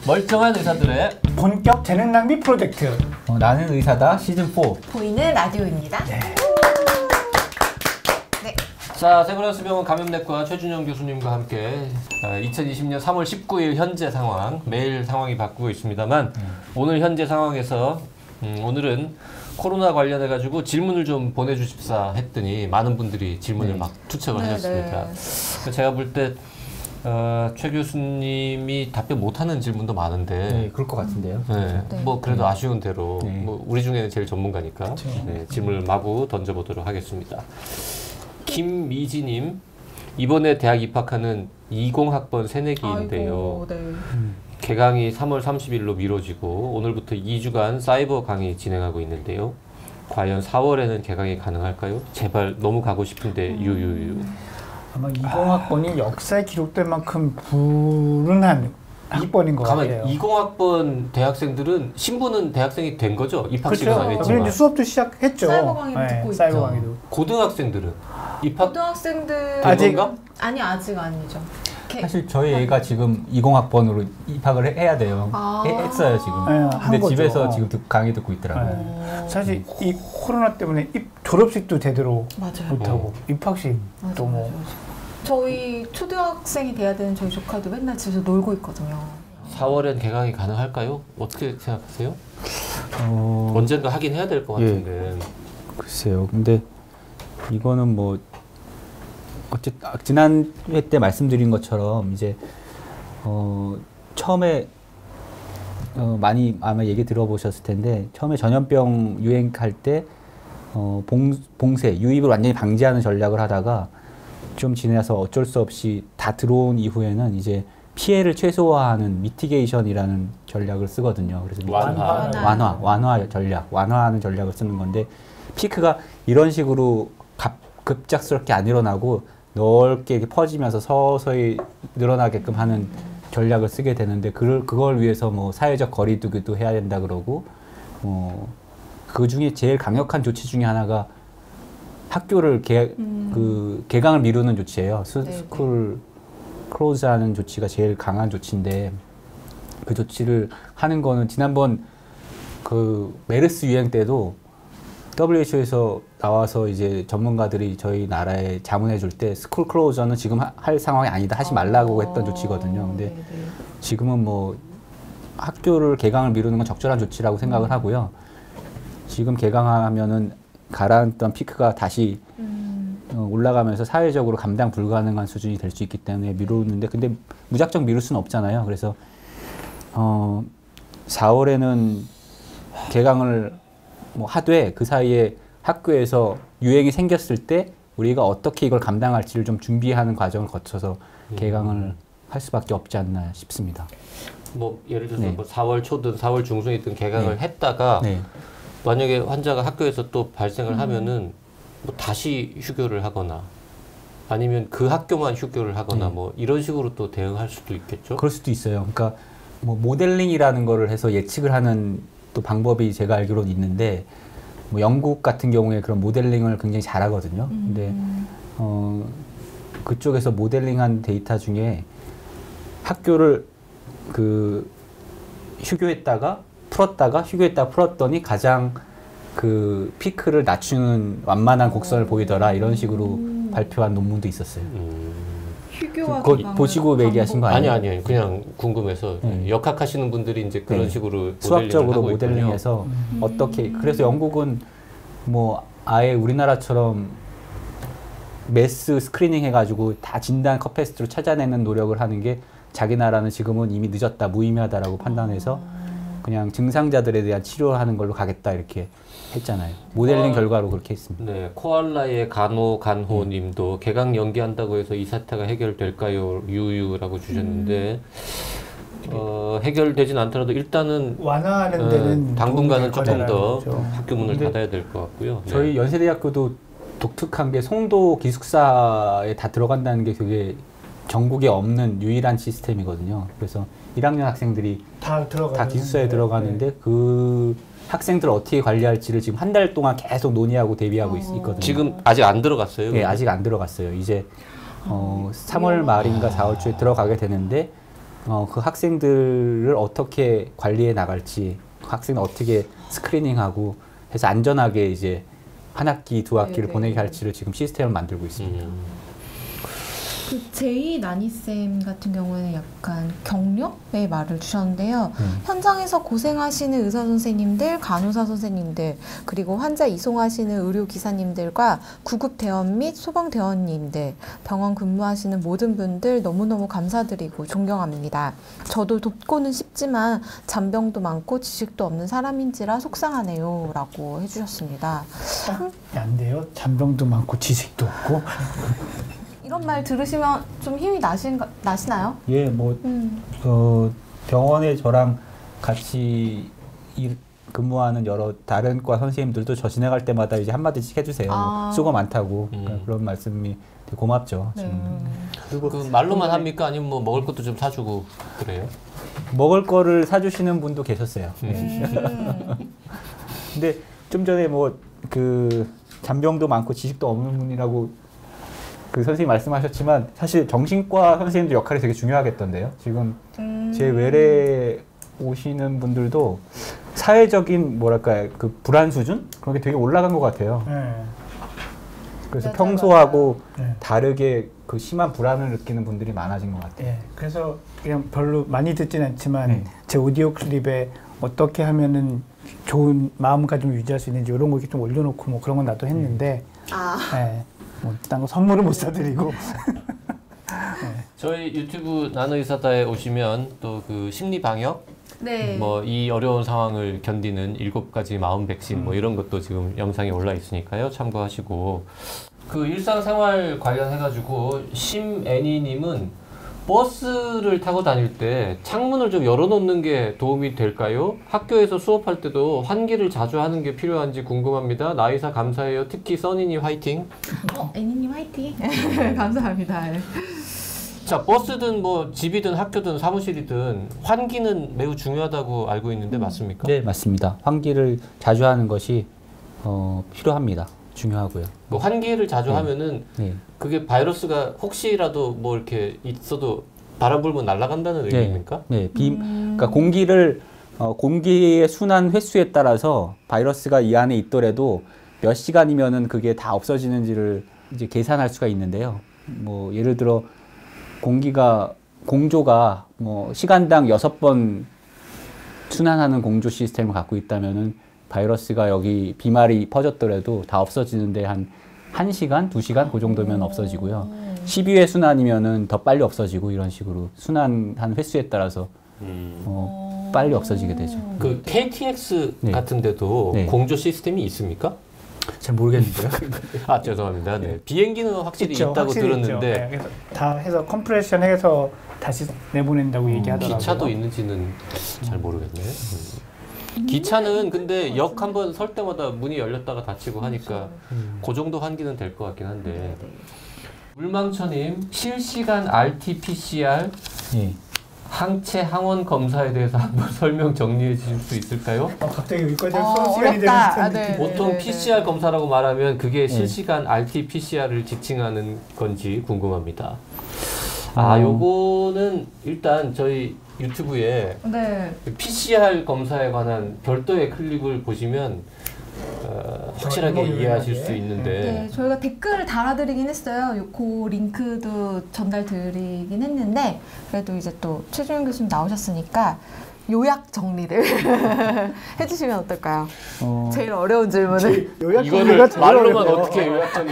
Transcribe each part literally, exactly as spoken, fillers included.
멀쩡한 의사들의 본격 재능 낭비 프로젝트 어, 나는 의사다 시즌 사 보이는 라디오입니다. 네. 네. 자, 세브란스병원 감염내과 최준영 교수님과 함께 이천이십 년 삼월 십구일 현재 상황, 매일 상황이 바뀌고 있습니다만 음. 오늘 현재 상황에서 음, 오늘은 코로나 관련해가지고 질문을 좀 보내주십사 했더니 많은 분들이 질문을 네. 막 투척을 네, 하셨습니다. 네. 제가 볼 때 어, 최 교수님이 답변 못하는 질문도 많은데 네, 그럴 것 같은데요. 네, 네. 뭐 그래도 네. 아쉬운 대로 네. 뭐 우리 중에는 제일 전문가니까 네, 질문을 마구 던져보도록 하겠습니다. 김미지님, 이번에 대학 입학하는 이십 학번 새내기인데요. 아이고, 네. 음. 개강이 삼월 삼십일로 미뤄지고 오늘부터 이 주간 사이버 강의 진행하고 있는데요. 과연 사월에는 개강이 가능할까요? 제발 너무 가고 싶은데 음. 유유유. 아마 이십 학번이 역사에 기록될 만큼 불운한 학번인 것 같아요. 이십 학번 대학생들은 신분은 대학생이 된 거죠? 입학식은 그렇죠. 안 했지만. 이제 수업도 시작했죠. 사이버 강의도 네, 듣고 사이버 있죠. 강의도. 고등학생들은 입학 고등학생들 아직 아니 아직 아니죠. 사실 저희 애가 지금 이십 학번으로 입학을 해, 해야 돼요. 아 해, 했어요 지금. 네, 근데 거죠. 집에서 지금 듣, 강의 듣고 있더라고요. 네. 사실 이 코로나 때문에 입, 졸업식도 제대로 맞아요. 못하고 어. 입학식도 뭐. 저희 초등학생이 돼야 되는 저희 조카도 맨날 집에서 놀고 있거든요. 사월엔 개강이 가능할까요? 어떻게 생각하세요? 어... 언젠가 하긴 해야 될 것 같은데. 예. 글쎄요. 근데 이거는 뭐 어쨌든 지난 회 때 말씀드린 것처럼 이제 어 처음에 어 많이 아마 얘기 들어보셨을 텐데 처음에 전염병 유행할 때 어 봉, 봉쇄 유입을 완전히 방지하는 전략을 하다가 좀 지나서 어쩔 수 없이 다 들어온 이후에는 이제 피해를 최소화하는 미티게이션이라는 전략을 쓰거든요. 그래서 완화. 완화, 완화 전략, 완화하는 전략을 쓰는 건데 피크가 이런 식으로 갑, 급작스럽게 안 일어나고 넓게 이렇게 퍼지면서 서서히 늘어나게끔 하는 전략을 쓰게 되는데 그걸, 그걸 위해서 뭐 사회적 거리두기도 해야 된다 그러고 어, 그 중에 제일 강력한 조치 중에 하나가 학교를 개, 음. 그 개강을 미루는 조치예요. 스, 스쿨 클로즈하는 조치가 제일 강한 조치인데 그 조치를 하는 거는 지난번 그 메르스 유행 때도 더블유에이치오에서 나와서 이제 전문가들이 저희 나라에 자문해 줄 때 스쿨 클로저는 지금 하, 할 상황이 아니다 하지 말라고 했던 조치거든요. 근데 네네. 지금은 뭐 학교를 개강을 미루는 건 적절한 조치라고 생각을 하고요. 지금 개강하면은 가라앉던 피크가 다시 음. 어, 올라가면서 사회적으로 감당 불가능한 수준이 될 수 있기 때문에 미루는데 근데 무작정 미룰 수는 없잖아요. 그래서 어, 사월에는 개강을 뭐 하되 그 사이에 학교에서 유행이 생겼을 때 우리가 어떻게 이걸 감당할지를 좀 준비하는 과정을 거쳐서 음. 개강을 할 수밖에 없지 않나 싶습니다. 뭐 예를 들어서 네. 뭐 사월 초든 사월 중순이든 개강을 네. 했다가 네. 만약에 환자가 학교에서 또 발생을 음. 하면은 뭐 다시 휴교를 하거나 아니면 그 학교만 휴교를 하거나 네. 뭐 이런 식으로 또 대응할 수도 있겠죠? 그럴 수도 있어요. 그러니까 뭐 모델링이라는 거를 해서 예측을 하는 또 방법이 제가 알기로는 있는데 뭐 영국 같은 경우에 그런 모델링을 굉장히 잘하거든요. 음. 근데 어 그쪽에서 모델링한 데이터 중에 학교를 그 휴교했다가 풀었다가 휴교했다가 풀었더니 가장 그 피크를 낮추는 완만한 곡선을 보이더라 이런 식으로 음. 발표한 논문도 있었어요. 음. 휴교와 그, 보시고 얘기하신 거 아니에요? 아니 아니요. 그냥 궁금해서 네. 역학하시는 분들이 이제 그런 네. 식으로 수학적으로 모델링을 모델링해서 음. 어떻게 그래서 영국은 뭐 아예 우리나라처럼 매스 스크리닝 해가지고 다 진단 컷패스트로 찾아내는 노력을 하는 게 자기 나라는 지금은 이미 늦었다 무의미하다라고 판단해서 그냥 증상자들에 대한 치료하는 걸로 가겠다 이렇게 했잖아요. 모델링 코알, 결과로 그렇게 했습니다. 네, 코알라의 간호 간호 님도 음. 개강 연기한다고 해서 이 사태가 해결될까요? 유유라고 주셨는데 음. 어, 해결되진 않더라도 일단은 완화하는 데는 어, 당분간은 조금 더 거죠. 학교 문을 닫아야 될 것 같고요. 저희 네. 연세대학교도 독특한 게 송도 기숙사에 다 들어간다는 게 되게 전국에 없는 유일한 시스템이거든요. 그래서 일 학년 학생들이 다, 다 기숙사에 들어가는데 네. 그 학생들을 어떻게 관리할지를 지금 한 달 동안 계속 논의하고 대비하고 어... 있, 있거든요. 지금 아직 안 들어갔어요? 네, 아직 안 들어갔어요. 이제 어, 삼월 말인가 사월 초에 들어가게 되는데 어, 그 학생들을 어떻게 관리해 나갈지, 그 학생을 어떻게 스크리닝하고 해서 안전하게 이제 한 학기, 두 학기를 네네. 보내게 할지를 지금 시스템을 만들고 있습니다. 음. 그 제이 나니쌤 같은 경우에는 약간 격려의 말을 주셨는데요. 음. 현장에서 고생하시는 의사 선생님들, 간호사 선생님들, 그리고 환자 이송하시는 의료 기사님들과 구급 대원 및 소방 대원님들, 병원 근무하시는 모든 분들 너무너무 감사드리고 존경합니다. 저도 돕고는 싶지만 잔병도 많고 지식도 없는 사람인지라 속상하네요. 라고 해주셨습니다. 안 돼요. 잔병도 많고 지식도 없고. 이런 말 들으시면 좀 힘이 나신, 나시나요? 예, 뭐 음. 어, 병원에 저랑 같이 일, 근무하는 여러 다른 과 선생님들도 저 지나갈 때마다 이제 한마디씩 해주세요. 아. 뭐 수고 많다고 음. 그러니까 그런 말씀이 되게 고맙죠. 네. 지금. 그리고 그 말로만 합니까? 아니면 뭐 먹을 것도 좀 사주고 그래요? 먹을 거를 사주시는 분도 계셨어요. 음. 근데 좀 전에 뭐 그 잔병도 많고 지식도 없는 분이라고 그 선생님 말씀하셨지만 사실 정신과 선생님들 역할이 되게 중요하겠던데요. 지금 음. 제 외래 오시는 분들도 사회적인 뭐랄까 그 불안 수준 그런 게 되게 올라간 것 같아요. 네. 그래서 맞아, 평소하고 네. 다르게 그 심한 불안을 느끼는 분들이 많아진 것 같아요. 예, 그래서 그냥 별로 많이 듣진 않지만 네. 제 오디오 클립에 어떻게 하면은 좋은 마음가짐 유지할 수 있는지 이런 거 이렇게 좀 올려놓고 뭐 그런 건 나도 했는데, 아. 예, 뭐딴거 선물을 못 사드리고. 저희 유튜브 나노의사다에 오시면 또 그 심리 방역, 네. 뭐 이 어려운 상황을 견디는 일곱 가지 마음 백신 뭐 이런 것도 지금 영상에 올라 있으니까요. 참고하시고 그 일상생활 관련해가지고 심애니님은 버스를 타고 다닐 때 창문을 좀 열어놓는 게 도움이 될까요? 학교에서 수업할 때도 환기를 자주 하는 게 필요한지 궁금합니다. 나이사 감사해요. 특히 써니님 화이팅. 어, 애니님 화이팅. 감사합니다. 자, 버스든 뭐 집이든 학교든 사무실이든 환기는 매우 중요하다고 알고 있는데 맞습니까? 네, 맞습니다. 환기를 자주 하는 것이 어, 필요합니다. 중요하고요. 뭐 환기를 자주 네. 하면은 네. 그게 바이러스가 혹시라도 뭐 이렇게 있어도 바람 불면 날아간다는 의미입니까? 네, 비, 음. 그러니까 공기를 어, 공기의 순환 횟수에 따라서 바이러스가 이 안에 있더라도 몇 시간이면은 그게 다 없어지는지를 이제 계산할 수가 있는데요. 뭐 예를 들어 공기가 공조가 뭐 시간당 여섯 번 순환하는 공조 시스템을 갖고 있다면은 바이러스가 여기 비말이 퍼졌더라도 다 없어지는데 한 1시간, 두 시간 그 정도면 없어지고요. 십이 회 순환이면은 더 빨리 없어지고 이런 식으로 순환하는 횟수에 따라서 음. 어, 빨리 없어지게 되죠. 그 케이티엑스 네. 같은 데도 네. 공조 시스템이 있습니까? 잘 모르겠는데요. 아, 죄송합니다. 네. 비행기는 확실히 있죠, 있다고 확실히 있죠. 들었는데 네, 그래서 다 해서 컴프레션 해서 다시 내보낸다고 얘기하더라고요. 기차도 있는지는 잘 모르겠네요. 음. 기차는 근데 역 한번 설 때마다 문이 열렸다가 닫히고 하니까 그 정도 환기는 될 것 같긴 한데. 물망초님 실시간 알티피씨알 예. 항체 항원 검사에 대해서 한번 설명 정리해 주실 수 있을까요? 어, 갑자기 여기까지 어, 수업 시간이 되는 어렵다. 듯한 아, 네. 느낌. 보통 네, 피씨알 네. 검사라고 말하면 그게 실시간 알티피씨알을 지칭하는 건지 궁금합니다. 아, 음. 요거는 일단 저희 유튜브에 네. 피씨알 검사에 관한 별도의 클립을 보시면 어, 확실하게 뭐 이해하실 유명하게. 수 있는데 네, 저희가 댓글을 달아드리긴 했어요. 요- 그 링크도 전달드리긴 했는데 그래도 이제 또 최준영 교수님 나오셨으니까 요약 정리를 해주시면 어떨까요? 어, 제일 어려운 질문을. 요약 이거를 정리가 제일 말로만 어려워요. 어떻게 요약하니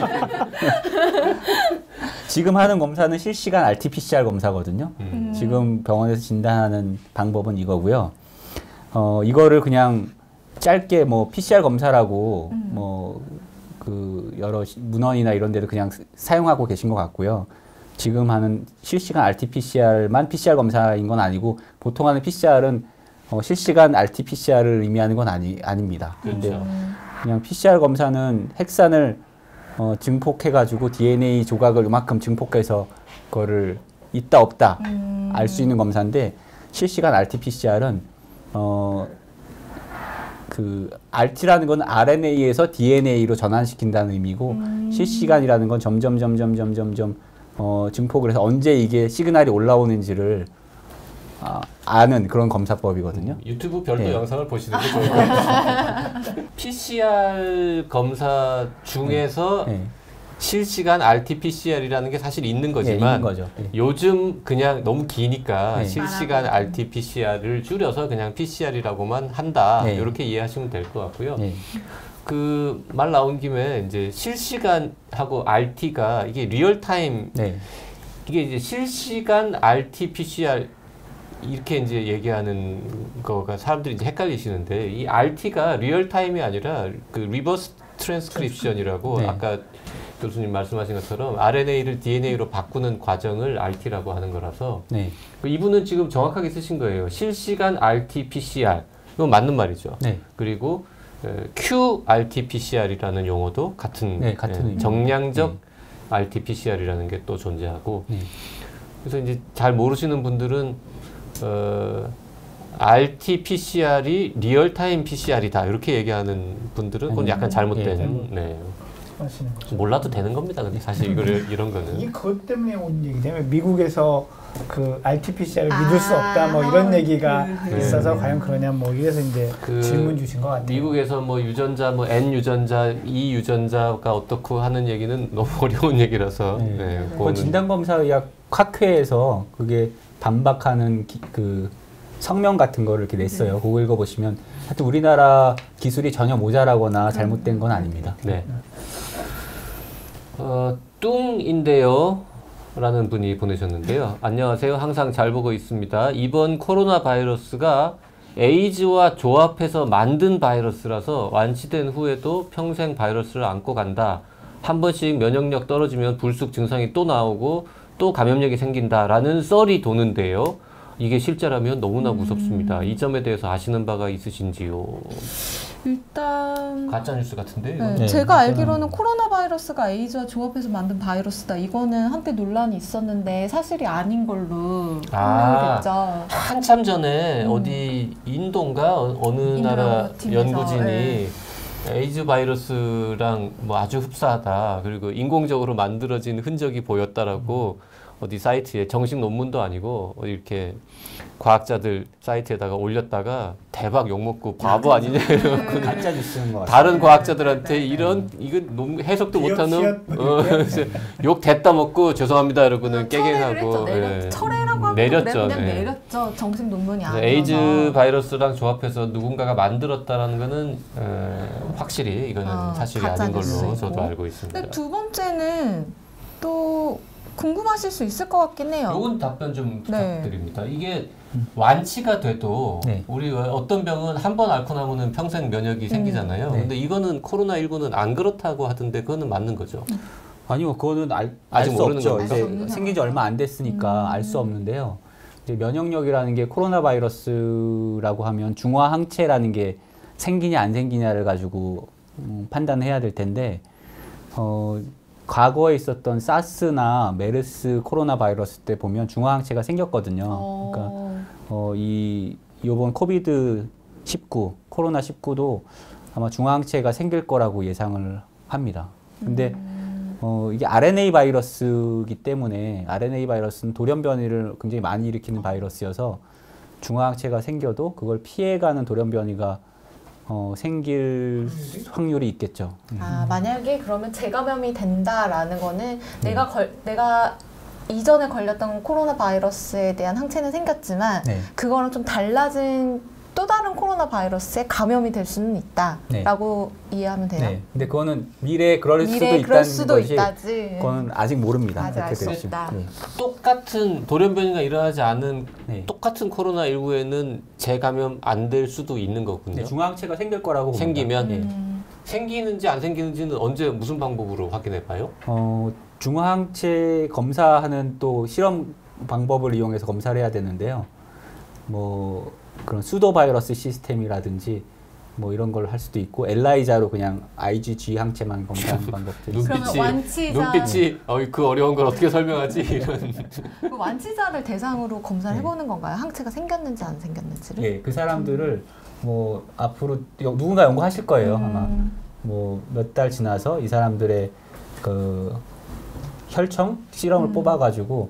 지금 하는 검사는 실시간 알티피씨알 검사거든요. 음. 지금 병원에서 진단하는 방법은 이거고요. 어, 이거를 그냥 짧게 뭐 피씨알 검사라고 음. 뭐 그 여러 시- 문헌이나 이런 데도 그냥 스- 사용하고 계신 것 같고요. 지금 하는 실시간 알티피씨알만 피씨알 검사인 건 아니고 보통 하는 피씨알은 어, 실시간 알티피씨알을 의미하는 건 아니, 아닙니다. 근데 그렇죠. 그냥 피씨알 검사는 핵산을 어, 증폭해가지고 디엔에이 조각을 이만큼 증폭해서 그거를 있다 없다 음. 알 수 있는 검사인데 실시간 알티피씨알은 어, 그 알티라는 건 알엔에이에서 디엔에이로 전환시킨다는 의미고 음. 실시간이라는 건 점점 점점 점점 점 어, 증폭을 해서 언제 이게 시그널이 올라오는지를 아, 아는 그런 검사법이거든요. 유튜브 별도 네. 영상을 보시는 게 좋을 것 같아요. 피씨알 검사 중에서 네. 실시간 알티피씨알이라는 게 사실 있는 네, 거지만 있는 거죠. 네. 요즘 그냥 너무 기니까 네. 실시간 알티피씨알을 줄여서 그냥 피씨알이라고만 한다. 네. 이렇게 이해하시면 될 것 같고요. 네. 그 말 나온 김에 이제 실시간하고 알티가 이게 리얼타임 네. 이게 이제 실시간 알티피씨알 이렇게 이제 얘기하는 거가 사람들이 이제 헷갈리시는데 이 알티가 리얼타임이 아니라 그 리버스 트랜스크립션이라고 네. 아까 교수님 말씀하신 것처럼 알엔에이를 디엔에이로 바꾸는 과정을 알티라고 하는 거라서 네. 이분은 지금 정확하게 쓰신 거예요. 실시간 알티피씨알 이건 맞는 말이죠. 네. 그리고 큐알티피씨알이라는 용어도 같은, 네, 같은 예, 의미. 정량적 네. 알티피씨알이라는 게 또 존재하고 네. 그래서 이제 잘 모르시는 분들은 어, 알티피씨알이 리얼타임 피씨알이다 이렇게 얘기하는 분들은 그건 약간 잘못된 예, 잘못. 네. 하시는 거죠. 몰라도 되는 겁니다. 근데 사실 이거를 이런 거는 이게 그것 때문에 온 얘기냐면 미국에서 그 알티피씨알을 아, 믿을 수 없다 뭐 이런 얘기가 그, 있어서 네. 과연 그러냐 뭐 이래서 이제 그 질문 주신 것 같아요. 미국에서 뭐 유전자 뭐 N 유전자, E 유전자가 어떻고 하는 얘기는 너무 어려운 얘기라서 네. 네, 그 그거는 진단검사의학 학회에서 그게 반박하는 기, 그 성명 같은 거를 이렇게 냈어요. 그거 읽어보시면 하여튼 우리나라 기술이 전혀 모자라거나 잘못된 건 아닙니다. 네. 어, 뚱인데요. 라는 분이 보내셨는데요. 안녕하세요. 항상 잘 보고 있습니다. 이번 코로나 바이러스가 에이즈와 조합해서 만든 바이러스라서 완치된 후에도 평생 바이러스를 안고 간다. 한 번씩 면역력 떨어지면 불쑥 증상이 또 나오고 또 감염력이 생긴다라는 썰이 도는데요. 이게 실제라면 너무나 무섭습니다. 이 점에 대해서 아시는 바가 있으신지요? 일단 가짜 뉴스 같은데. 네, 네, 제가 이거는- 알기로는 코로나 바이러스가 에이즈와 조합해서 만든 바이러스다. 이거는 한때 논란이 있었는데 사실이 아닌 걸로 아. 판명이 됐죠. 한참 전에 음. 어디 인도인가 어- 어느 인도 나라 연구팀에서, 연구진이 네. 에이즈 바이러스랑 뭐 아주 흡사하다. 그리고 인공적으로 만들어진 흔적이 보였다라고 어디 사이트에 정식 논문도 아니고 어디 이렇게 과학자들 사이트에다가 올렸다가 대박 욕먹고 바보 아니냐 이러고 가짜 뉴스인 것 같아요. 다른 과학자들한테 이런 이건 논- 해석도 기억, 못하는 기억, 어, 그래서 욕 됐다 먹고 죄송합니다 이러고는 철회를 깨갱하고 했죠. 내렸, 예. 철회라고 하면 내렸죠. 그래, 그냥 예. 내렸죠. 정식 논문이 그래서 아니어서. 에이즈 바이러스랑 조합해서 누군가가 만들었다라는 거는 에, 확실히 이거는 아, 사실이 가짜 아닌 걸로 뉴스이고. 저도 알고 있습니다. 근데 두 번째는 또 궁금하실 수 있을 것 같긴 해요. 요건 답변 좀 네. 부탁드립니다. 이게 완치가 돼도 네. 우리 어떤 병은 한 번 앓고 나면은 평생 면역이 생기잖아요. 네. 근데 이거는 코로나십구는 안 그렇다고 하던데 그거는 맞는 거죠. 아니요, 그거는 알 아직 수 모르는 없죠. 겁니다. 이제 알수 없는 생긴 지 얼마 안 됐으니까 음. 알 수 없는데요. 이제 면역력이라는 게 코로나 바이러스라고 하면 중화 항체라는 게 생기냐 안 생기냐를 가지고 음, 판단해야 될 텐데 어, 과거에 있었던 사스나 메르스 코로나 바이러스 때 보면 중화 항체가 생겼거든요. 어, 그러니까 어, 이 요번 코비드 십구, 코로나 십구도 아마 중화항체가 생길 거라고 예상을 합니다. 근데 음. 어, 이게 알엔에이 바이러스이기 때문에 알엔에이 바이러스는 돌연변이를 굉장히 많이 일으키는 바이러스여서 중화항체가 생겨도 그걸 피해가는 돌연변이가 어, 생길 확률이 있겠죠. 아, 만약에 그러면 재감염이 된다라는 거는 내가 걸 내가 이전에 걸렸던 코로나 바이러스에 대한 항체는 생겼지만 네. 그거랑 좀 달라진 또 다른 코로나 바이러스에 감염이 될 수는 있다라고 이해하면 돼요. 네. 근데 그거는 미래에 그럴 수도 미래에 있다는 그럴 수도 것이 있다지. 그거는 아직 모릅니다. 아직 알 수 될지. 없다. 네. 똑같은 돌연변이가 일어나지 않은 네. 똑같은 코로나십구에는 재감염 안 될 수도 있는 거군요. 네, 중화항체가 생길 거라고 봅니다. 생기면 네. 음. 생기는지 안 생기는지는 언제 무슨 방법으로 확인해 봐요? 어, 중화항체 검사하는 또 실험 방법을 이용해서 검사를 해야 되는데요. 뭐 그런 수도 바이러스 시스템이라든지 뭐 이런 걸 할 수도 있고 엘라이자로 그냥 아이지지 항체만 검사하는 방법도 있어요. 그러면 눈빛이 완치자- 눈빛이 어, 그 어려운 걸 어떻게 설명하지 이런. 그 완치자를 대상으로 검사를 네. 해보는 건가요? 항체가 생겼는지 안 생겼는지를? 예, 그 사람들을 뭐 앞으로 여- 누군가 연구하실 거예요 아마. 음. 뭐 몇 달 지나서 이 사람들의 그 혈청 실험을 음. 뽑아가지고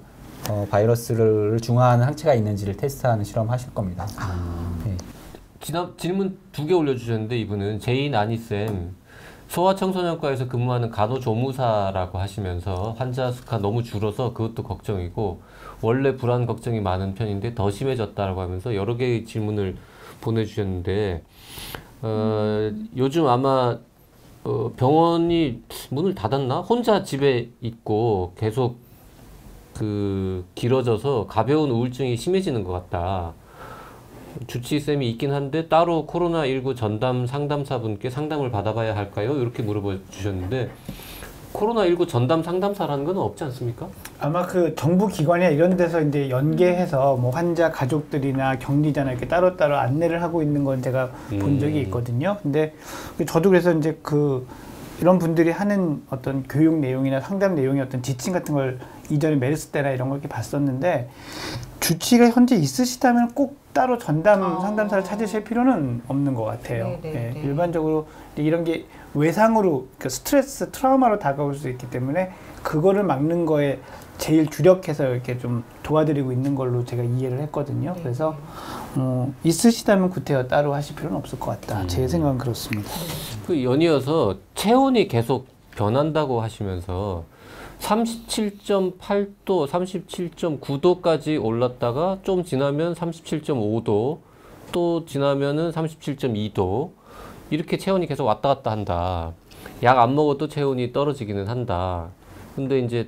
어, 바이러스를 중화하는 항체가 있는지를 테스트하는 실험하실 겁니다. 네. 지난 질문 두 개 올려주셨는데 이분은 제인 아니쌤 소아청소년과에서 근무하는 간호조무사라고 하시면서 환자 수가 너무 줄어서 그것도 걱정이고 원래 불안 걱정이 많은 편인데 더 심해졌다라고 하면서 여러 개의 질문을 보내주셨는데 어, 요즘 아마 어, 병원이 문을 닫았나? 혼자 집에 있고 계속 그 길어져서 가벼운 우울증이 심해지는 것 같다. 주치의쌤이 있긴 한데 따로 코로나십구 전담 상담사분께 상담을 받아봐야 할까요? 이렇게 물어봐 주셨는데 코로나십구 전담 상담사라는 건 없지 않습니까? 아마 그 정부 기관이나 이런 데서 이제 연계해서 뭐 환자 가족들이나 격리자나 이렇게 따로따로 안내를 하고 있는 건 제가 본 적이 있거든요. 근데 저도 그래서 이제 그 이런 분들이 하는 어떤 교육 내용이나 상담 내용의 어떤 지침 같은 걸 이전에 메르스 때나 이런 걸 이렇게 봤었는데 주치의가 현재 있으시다면 꼭 따로 전담 아. 상담사를 찾으실 필요는 없는 것 같아요. 네, 네, 예, 네. 일반적으로 이런 게 외상으로 그 스트레스, 트라우마로 다가올 수 있기 때문에 그거를 막는 거에 제일 주력해서 이렇게 좀 도와드리고 있는 걸로 제가 이해를 했거든요. 네. 그래서 어, 있으시다면 구태여 따로 하실 필요는 없을 것 같다. 음. 제 생각은 그렇습니다. 그 연이어서 체온이 계속 변한다고 하시면서 삼십칠 점 팔 도, 삼십칠 점 구 도까지 올랐다가 좀 지나면 삼십칠 점 오 도, 또 지나면은 삼십칠 점 이 도 이렇게 체온이 계속 왔다 갔다 한다. 약 안 먹어도 체온이 떨어지기는 한다. 근데 이제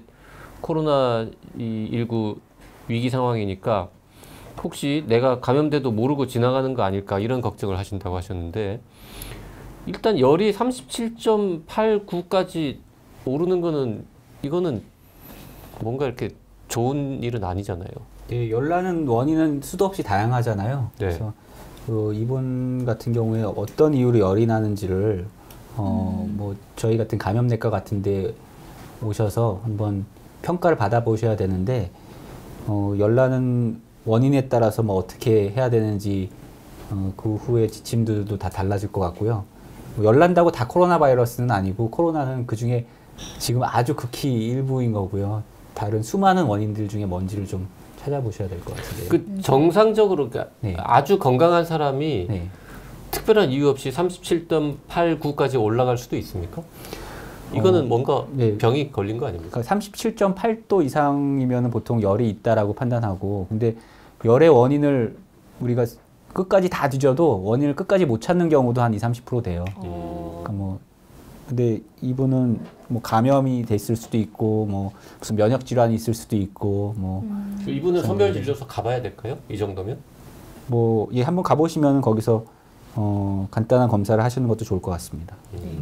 코로나십구 위기 상황이니까 혹시 내가 감염돼도 모르고 지나가는 거 아닐까 이런 걱정을 하신다고 하셨는데 일단 열이 삼십칠 점 팔, 구까지 오르는 거는 이거는 뭔가 이렇게 좋은 일은 아니잖아요. 네, 열나는 원인은 수도 없이 다양하잖아요. 네. 그래서 그 이분 같은 경우에 어떤 이유로 열이 나는지를 어, 음. 뭐 저희 같은 감염내과 같은데 오셔서 한번 평가를 받아보셔야 되는데 어, 열나는 원인에 따라서 뭐 어떻게 해야 되는지 어, 그 후에 지침들도 다 달라질 것 같고요. 뭐 열난다고 다 코로나 바이러스는 아니고 코로나는 그 중에 지금 아주 극히 일부인 거고요. 다른 수많은 원인들 중에 뭔지를 좀 찾아보셔야 될 것 같은데요. 그 정상적으로 그러니까 네. 아주 건강한 사람이 네. 특별한 이유 없이 삼십칠 점 팔, 구까지 올라갈 수도 있습니까? 이거는 어, 뭔가 네. 병이 걸린 거 아닙니까? 그러니까 삼십칠 점 팔 도 이상이면 보통 열이 있다라고 판단하고, 근데 열의 원인을 우리가 끝까지 다 뒤져도 원인을 끝까지 못 찾는 경우도 한 이십, 삼십 퍼센트 돼요. 어. 그러니까 뭐 근데 이분은 뭐 감염이 됐을 수도 있고 뭐 무슨 면역 질환이 있을 수도 있고 뭐 음. 이분은 선별 진료소 가봐야 될까요? 이 정도면? 뭐 예, 한번 가보시면 거기서 어, 간단한 검사를 하시는 것도 좋을 것 같습니다.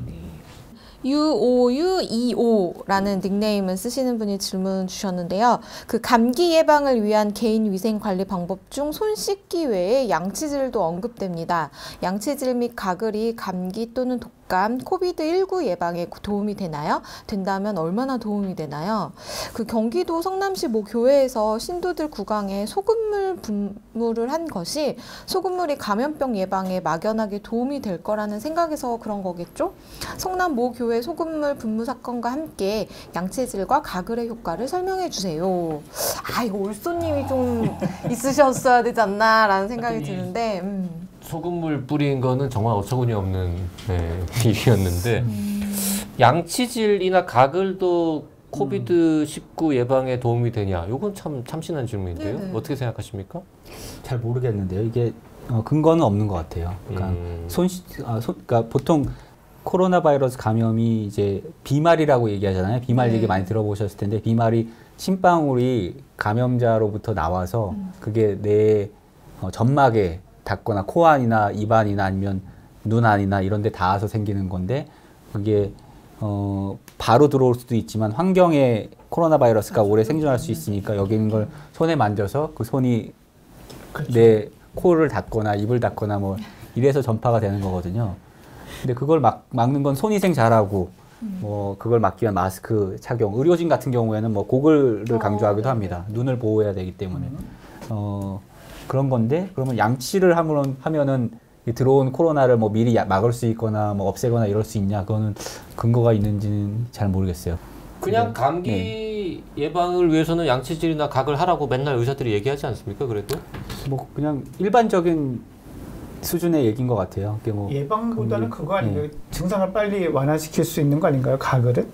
유오유이오라는 닉네임을 쓰시는 분이 질문 주셨는데요. 그 감기 예방을 위한 개인 위생 관리 방법 중 손 씻기 외에 양치질도 언급됩니다. 양치질 및 가글이 감기 또는 독감, 코비드 십구 예방에 도움이 되나요? 된다면 얼마나 도움이 되나요? 그 경기도 성남시 모 교회에서 신도들 구강에 소금물 분무를 한 것이 소금물이 감염병 예방에 막연하게 도움이 될 거라는 생각에서 그런 거겠죠? 성남 모 교회 소금물 분무 사건과 함께 양치질과 가글의 효과를 설명해 주세요. 아, 이거 올소님이 좀 있으셨어야 되지 않나라는 생각이 드는데 음. 소금물 뿌린 거는 정말 어처구니 없는 네, 일이었는데 양치질이나 가글도 코비드 십구 예방에 도움이 되냐? 이건 참 참신한 질문인데요. 네네. 어떻게 생각하십니까? 잘 모르겠는데요. 이게 어, 근거는 없는 것 같아요. 그러니까 음. 손, 씻- 아, 손, 그러니까 보통 코로나 바이러스 감염이 이제 비말이라고 얘기하잖아요. 비말 네. 얘기 많이 들어보셨을 텐데 비말이 침방울이 감염자로부터 나와서 음. 그게 내 어, 점막에 닿거나 코 안이나 입 안이나 아니면 눈 안이나 이런 데 닿아서 생기는 건데 그게 어, 바로 들어올 수도 있지만 환경에 코로나 바이러스가 오래 생존할 수 있으니까 여기 있는 걸 손에 만져서 그 손이 내 코를 닿거나 입을 닿거나 뭐 이래서 전파가 되는 거거든요. 근데 그걸 막, 막는 건 손위생 잘하고 뭐 그걸 막기 위한 마스크 착용, 의료진 같은 경우에는 뭐 고글을 강조하기도 합니다. 눈을 보호해야 되기 때문에 어, 그런 건데 그러면 양치를 하면, 하면은 이 들어온 코로나를 뭐 미리 야- 막을 수 있거나 뭐 없애거나 이럴 수 있냐? 그거는 근거가 있는지는 잘 모르겠어요. 그냥 네. 감기 예방을 위해서는 양치질이나 각을 하라고 맨날 의사들이 얘기하지 않습니까? 그래도 뭐 그냥 일반적인 수준의 얘기인 것 같아요. 그게 뭐 예방보다는 감기- 그거 아닌가요? 네. 증상을 빨리 완화시킬 수 있는 거 아닌가요? 가글은?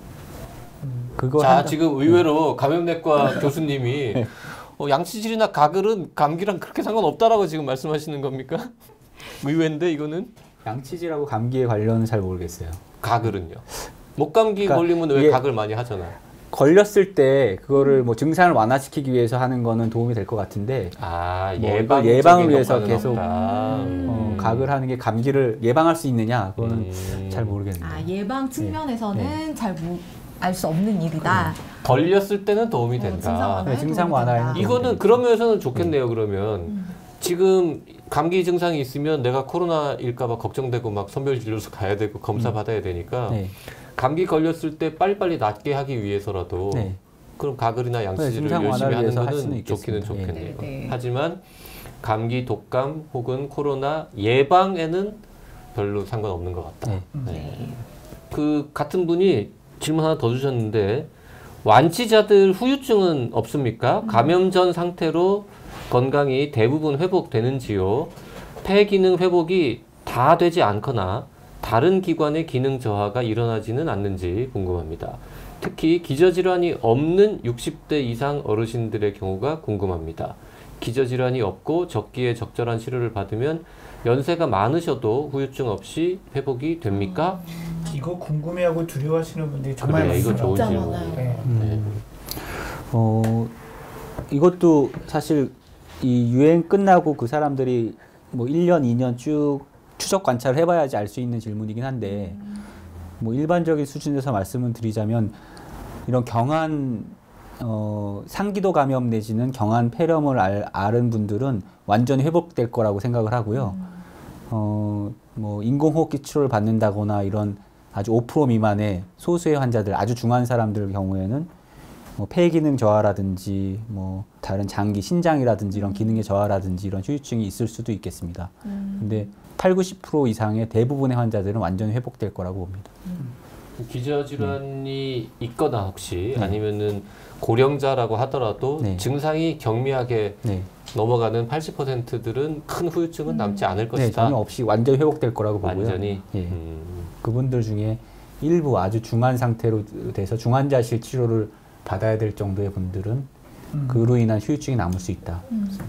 그거 자 한다- 지금 의외로 감염내과 교수님이 네. 어, 양치질이나 가글은 감기랑 그렇게 상관없다라고 지금 말씀하시는 겁니까? 의외인데 이거는 양치질하고 감기에 관련은 잘 모르겠어요. 가글은요. 목감기 그러니까 걸리면 왜 이게- 가글 많이 하잖아. 걸렸을 때 그거를 뭐 증상을 완화시키기 위해서 하는 거는 도움이 될 것 같은데 아 뭐 예방 이걸 예방을 위해서 계속 없다. 어, 각을 하는 게 감기를 예방할 수 있느냐 그거는 음. 잘 모르겠네요. 아, 예방 측면에서는 네. 잘 알 수 없는 일이다. 걸렸을 때는 도움이 어, 된다. 증상 완화에 네, 증상 도움이 완화에는 된다. 도움이 이거는 그런 면에서는 좋겠네요. 그러면 음. 지금 감기 증상이 있으면 내가 코로나일까봐 걱정되고 막 선별진료소 가야 되고 검사 받아야 되니까 네. 감기 걸렸을 때 빨리빨리 낫게 하기 위해서라도 네. 그럼 가글이나 양치질을 증상 열심히 완화를 하는 위해서 할 수는 거는 좋기는 있겠습니다. 좋겠네요. 네, 네. 하지만 감기, 독감 혹은 코로나 예방에는 별로 상관없는 것 같다. 네. 네. 그 같은 분이 질문 하나 더 주셨는데 완치자들 후유증은 없습니까? 감염 전 상태로 건강이 대부분 회복되는지요? 폐 기능 회복이 다 되지 않거나 다른 기관의 기능 저하가 일어나지는 않는지 궁금합니다. 특히 기저질환이 없는 육십 대 이상 어르신들의 경우가 궁금합니다. 기저질환이 없고 적기에 적절한 치료를 받으면 연세가 많으셔도 후유증 없이 회복이 됩니까? 이거 궁금해하고 두려워하시는 분들이 정말 그래, 이거 좋은 많더라고요. 진짜 질문. 많아요. 네. 네. 어, 이것도 사실 이 유행 끝나고 그 사람들이 뭐 일 년, 이 년 쭉 추적 관찰을 해봐야지 알 수 있는 질문이긴 한데 뭐 일반적인 수준에서 말씀을 드리자면 이런 경한 어, 상기도 감염 내지는 경한 폐렴을 알, 앓은 분들은 완전히 회복될 거라고 생각을 하고요. 어, 뭐 인공호흡기 치료를 받는다거나 이런 아주 오 퍼센트 미만의 소수의 환자들, 아주 중한 사람들 경우에는 뭐 폐 기능 저하라든지 뭐 다른 장기, 신장이라든지 이런 기능의 저하라든지 이런 후유증이 있을 수도 있겠습니다. 근데 팔, 구십 퍼센트 이상의 대부분의 환자들은 완전히 회복될 거라고 봅니다. 기저질환이 있거나 혹시 네. 아니면은 고령자라고 하더라도 네. 증상이 경미하게 네. 넘어가는 팔십 퍼센트들은 큰 후유증은 남지 않을 네, 것이다. 전혀 없이 완전히 회복될 거라고 보고요. 완전히. 예. 음. 그분들 중에 일부 아주 중한 상태로 돼서 중환자실 치료를 받아야 될 정도의 분들은 음. 그로 인한 후유증이 남을 수 있다.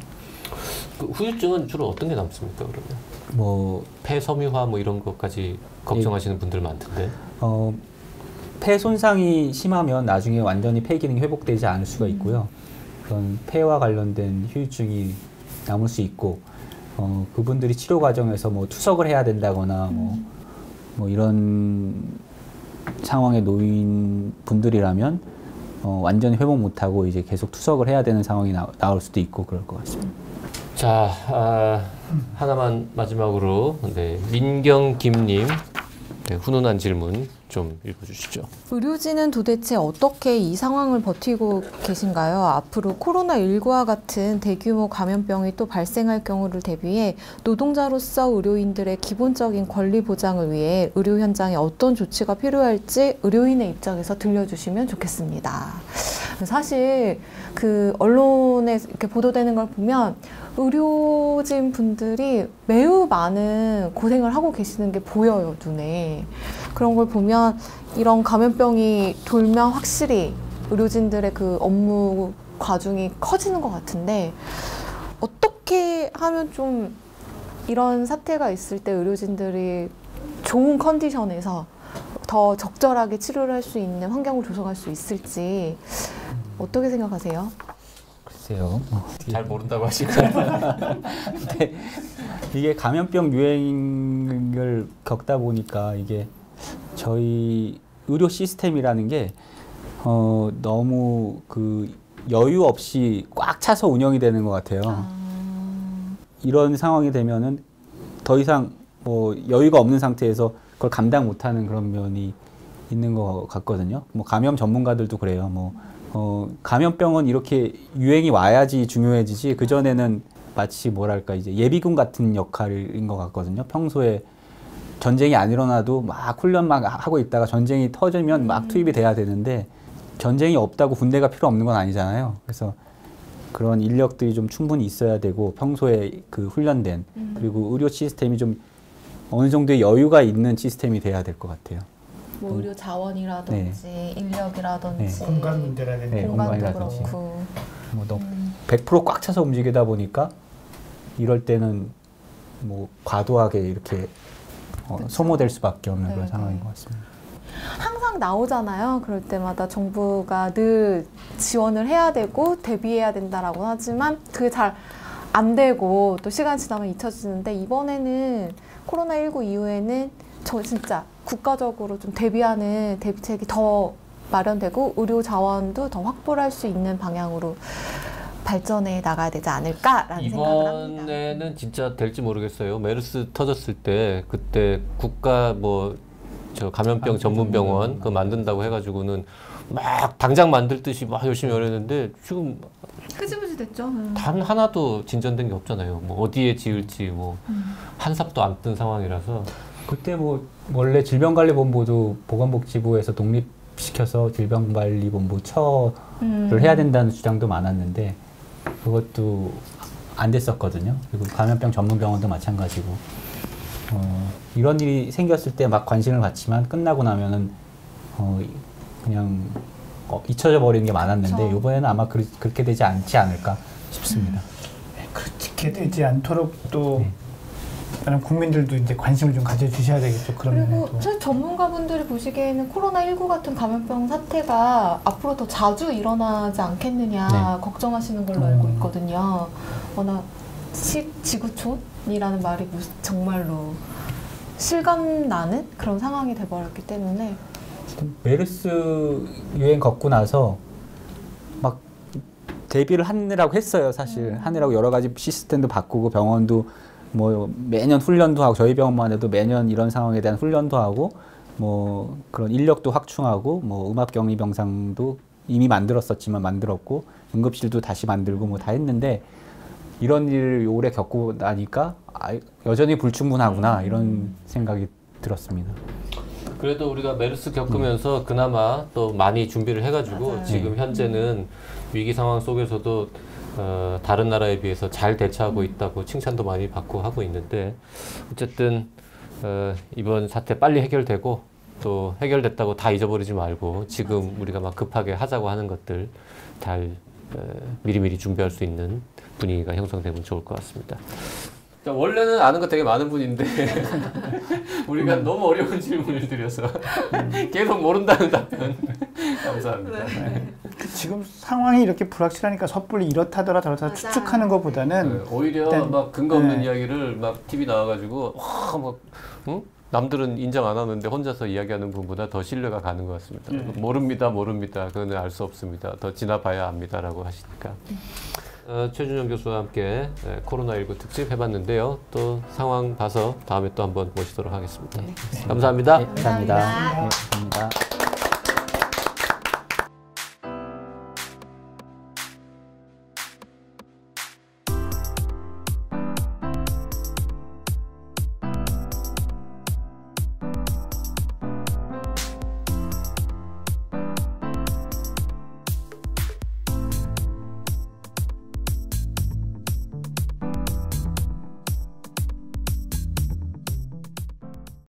그 후유증은 주로 어떤 게 남습니까? 그러면 뭐 폐 섬유화 뭐 이런 것까지 걱정하시는 분들 많던데. 어, 폐 손상이 심하면 나중에 완전히 폐 기능이 회복되지 않을 수가 있고요. 그런 폐와 관련된 후유증이 남을 수 있고, 어, 그분들이 치료 과정에서 뭐 투석을 해야 된다거나 뭐, 뭐 이런 상황에 놓인 분들이라면 어, 완전히 회복 못하고 이제 계속 투석을 해야 되는 상황이 나, 나올 수도 있고 그럴 것 같습니다. 자, 아, 하나만 마지막으로 네, 민경 김님 네, 훈훈한 질문 좀 읽어주시죠. 의료진은 도대체 어떻게 이 상황을 버티고 계신가요? 앞으로 코로나십구와 같은 대규모 감염병이 또 발생할 경우를 대비해 노동자로서 의료인들의 기본적인 권리 보장을 위해 의료 현장에 어떤 조치가 필요할지 의료인의 입장에서 들려주시면 좋겠습니다. 사실 그 언론에 이렇게 보도되는 걸 보면 의료진 분들이 매우 많은 고생을 하고 계시는 게 보여요, 눈에. 그런 걸 보면 이런 감염병이 돌면 확실히 의료진들의 그 업무 과중이 커지는 것 같은데 어떻게 하면 좀 이런 사태가 있을 때 의료진들이 좋은 컨디션에서 더 적절하게 치료를 할 수 있는 환경을 조성할 수 있을지 어떻게 생각하세요? 글쎄요. 뭐 잘 모른다고 하시고. 근데 이게 감염병 유행을 겪다 보니까 이게 저희 의료 시스템이라는 게 어, 너무 그 여유 없이 꽉 차서 운영이 되는 것 같아요. 아, 이런 상황이 되면은 더 이상 뭐 여유가 없는 상태에서 그걸 감당 못하는 그런 면이 있는 것 같거든요. 뭐 감염 전문가들도 그래요. 뭐 어, 감염병은 이렇게 유행이 와야지 중요해지지 그 전에는 마치 뭐랄까 이제 예비군 같은 역할인 것 같거든요. 평소에 전쟁이 안 일어나도 막 훈련 막 하고 있다가 전쟁이 터지면 막 투입이 돼야 되는데 전쟁이 없다고 군대가 필요 없는 건 아니잖아요. 그래서 그런 인력들이 좀 충분히 있어야 되고 평소에 그 훈련된 음. 그리고 의료 시스템이 좀 어느 정도의 여유가 있는 시스템이 돼야 될 것 같아요. 뭐 의료 자원이라든지 네. 인력이라든지 네. 공간 문제라든지 네, 공간도 공간이라든지. 그렇고 뭐 너무 음. 백 퍼센트 꽉 차서 움직이다 보니까 이럴 때는 뭐 과도하게 이렇게 어, 그쵸. 소모될 수밖에 없는 네, 그런 네. 상황인 것 같습니다. 항상 나오잖아요. 그럴 때마다 정부가 늘 지원을 해야 되고 대비해야 된다라고 하지만 그게 잘 안 되고 또 시간 지나면 잊혀지는데 이번에는 코로나십구 이후에는 저 진짜 국가적으로 좀 대비하는 대비책이 더 마련되고 의료 자원도 더 확보를 할 수 있는 방향으로 발전해 나가야 되지 않을까라는 생각을 합니다. 이번에는 진짜 될지 모르겠어요. 메르스 터졌을 때 그때 국가 뭐 저 감염병 전문병원 그 만든다고 해가지고는 막 당장 만들 듯이 막 열심히 열었는데 지금 흐지부지 됐죠. 단 하나도 진전된 게 없잖아요. 뭐 어디에 지을지 뭐 한 삽도 안 뜬 상황이라서. 그때 뭐 원래 질병관리본부도 보건복지부에서 독립시켜서 질병관리본부 처를 음. 해야 된다는 주장도 많았는데 그것도 안 됐었거든요. 그리고 감염병 전문병원도 마찬가지고 어, 이런 일이 생겼을 때 막 관심을 갖지만 끝나고 나면은 어, 그냥 어, 잊혀져 버리는 게 많았는데 그쵸. 이번에는 아마 그, 그렇게 되지 않지 않을까 싶습니다. 네, 그렇게 되지 않도록 또 네. 다른 국민들도 이제 관심을 좀 가져주셔야 되겠죠. 그러면 그리고 또. 사실 전문가분들이 보시기에는 코로나십구 같은 감염병 사태가 앞으로 더 자주 일어나지 않겠느냐 네. 걱정하시는 걸로 알고 음. 있거든요. 워낙 시, 지구촌이라는 말이 무- 정말로 실감 나는 그런 상황이 돼버렸기 때문에 메르스 유행 겪고 나서 막 대비를 하느라고 했어요. 사실 음. 하느라고 여러 가지 시스템도 바꾸고 병원도 뭐 매년 훈련도 하고 저희 병원만 해도 매년 이런 상황에 대한 훈련도 하고 뭐 그런 인력도 확충하고 뭐 음압격리병상도 이미 만들었었지만 만들었고 응급실도 다시 만들고 뭐 다 했는데 이런 일을 오래 겪고 나니까 아, 여전히 불충분하구나 이런 생각이 들었습니다. 그래도 우리가 메르스 겪으면서 그나마 또 많이 준비를 해가지고 맞아요. 지금 현재는 위기 상황 속에서도 어, 다른 나라에 비해서 잘 대처하고 있다고 칭찬도 많이 받고 하고 있는데 어쨌든 어, 이번 사태 빨리 해결되고 또 해결됐다고 다 잊어버리지 말고 지금 우리가 막 급하게 하자고 하는 것들 잘 어, 미리미리 준비할 수 있는 분위기가 형성되면 좋을 것 같습니다. 자, 원래는 아는 거 되게 많은 분인데 우리가 음. 너무 어려운 질문을 드려서 계속 모른다는 답변 감사합니다. 네. 지금 상황이 이렇게 불확실하니까 섣불리 이렇다더라 저렇다 맞아요. 추측하는 것보다는 네, 오히려 일단, 막 근거 없는 네. 이야기를 막 티비 나와가지고 와막 응? 남들은 인정 안 하는데 혼자서 이야기하는 분보다 더 신뢰가 가는 것 같습니다. 네. 모릅니다, 모릅니다. 그건 알 수 없습니다. 더 지나봐야 압니다라고 하시니까. 어, 최준영 교수와 함께 네, 코로나십구 특집 해봤는데요. 또 상황 봐서 다음에 또 한번 모시도록 하겠습니다. 감사합니다. 네, 감사합니다. 감사합니다. 네, 감사합니다.